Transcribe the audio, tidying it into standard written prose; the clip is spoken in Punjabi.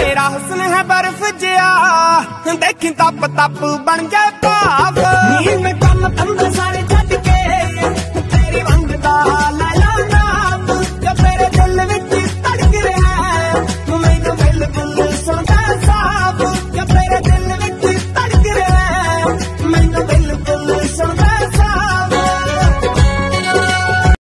तेरा हुस्न है बर्फ जिया देखी तप तप बन जाए भाव।